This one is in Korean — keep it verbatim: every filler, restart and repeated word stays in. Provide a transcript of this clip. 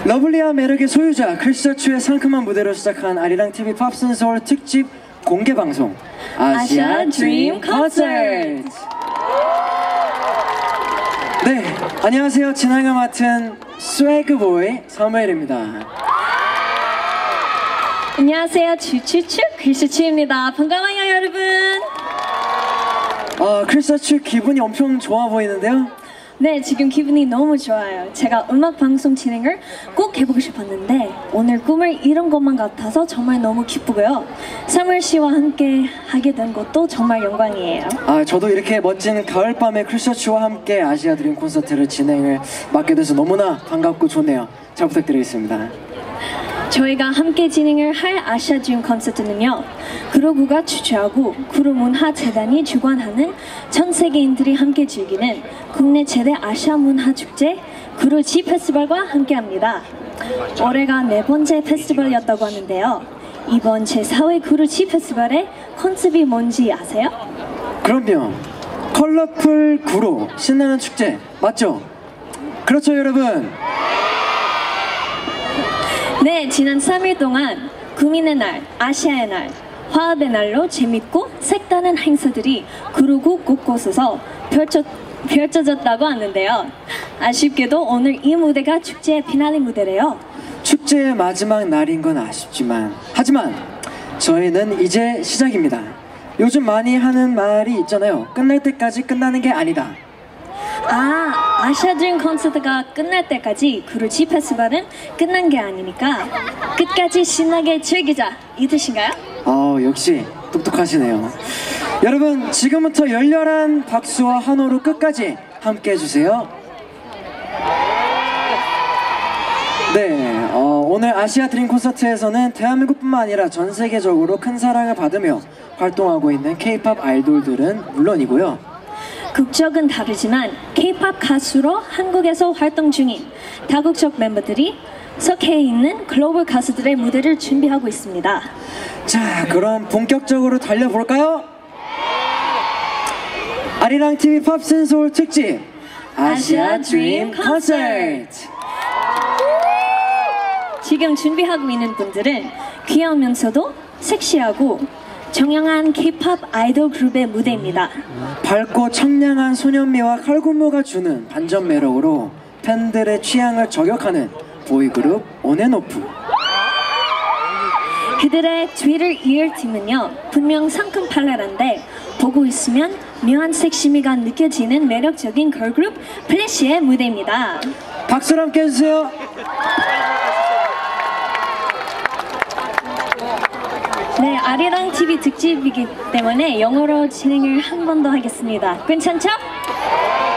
러블리한 매력의 소유자 크리스터추의 상큼한 무대로 시작한 아리랑 티비 팝슨 서울 특집 공개 방송 아시아 드림 콘서트. 네, 안녕하세요. 진행을 맡은 스웨그보이 사무엘입니다. 안녕하세요. 추추추 크리스터추입니다. 반가워요 여러분. 어, 크리스터추 기분이 엄청 좋아 보이는데요? 네, 지금 기분이 너무 좋아요. 제가 음악 방송 진행을 꼭 해보고 싶었는데 오늘 꿈을 이룬 것만 같아서 정말 너무 기쁘고요. 사무엘 씨와 함께 하게 된 것도 정말 영광이에요. 아, 저도 이렇게 멋진 가을밤에 크리스터추와 함께 아시아 드림 콘서트를 진행을 맡게 돼서 너무나 반갑고 좋네요. 잘 부탁드리겠습니다. 저희가 함께 진행을 할 아시아 드림 콘서트는요, 그루브가 주최하고 그루문화재단이 주관하는 전 세계인들이 함께 즐기는 국내 최대 아시아 문화 축제 그루지 페스티벌과 함께합니다. 올해가 네 번째 페스티벌이었다고 하는데요. 이번 제사 회 그루지 페스티벌의 컨셉이 뭔지 아세요? 그럼요. 컬러풀 구로 신나는 축제 맞죠? 그렇죠 여러분? 네, 지난 삼 일 동안 구민의 날, 아시아의 날, 화합의 날로 재밌고 색다른 행사들이 그루구 곳곳에서 펼쳐, 펼쳐졌다고 하는데요. 아쉽게도 오늘 이 무대가 축제의 피날레 무대래요. 축제의 마지막 날인 건 아쉽지만 하지만 저희는 이제 시작입니다. 요즘 많이 하는 말이 있잖아요. 끝날 때까지 끝나는 게 아니다. 아, 아시아 드림 콘서트가 끝날 때까지 그루지 페스티벌은 끝난 게 아니니까 끝까지 신나게 즐기자 이 뜻인가요? 어, 역시 똑똑하시네요. 여러분, 지금부터 열렬한 박수와 환호로 끝까지 함께 해주세요. 네, 어, 오늘 아시아 드림 콘서트에서는 대한민국뿐만 아니라 전 세계적으로 큰 사랑을 받으며 활동하고 있는 케이팝 아이돌들은 물론이고요. 국적은 다르지만 케이팝 가수로 한국에서 활동 중인 다국적 멤버들이 속해 있는 글로벌 가수들의 무대를 준비하고 있습니다. 자, 그럼 본격적으로 달려볼까요? 아리랑 티비 팝슨 서울 특집 아시아 드림 콘서트. 지금 준비하고 있는 분들은 귀여우면서도 섹시하고 정형한 케이팝 아이돌 그룹의 무대입니다. 밝고 청량한 소년미와 칼군무가 주는 반전 매력으로 팬들의 취향을 저격하는 보이그룹 온앤오프. 그들의 뒤를 이을 팀은요, 분명 상큼 발랄한데 보고 있으면 묘한 섹시미가 느껴지는 매력적인 걸그룹 플래시의 무대입니다. 박수로 함께 해주세요. 네, 아리랑 티비 특집이기 때문에 영어로 진행을 한 번 더 하겠습니다. 괜찮죠?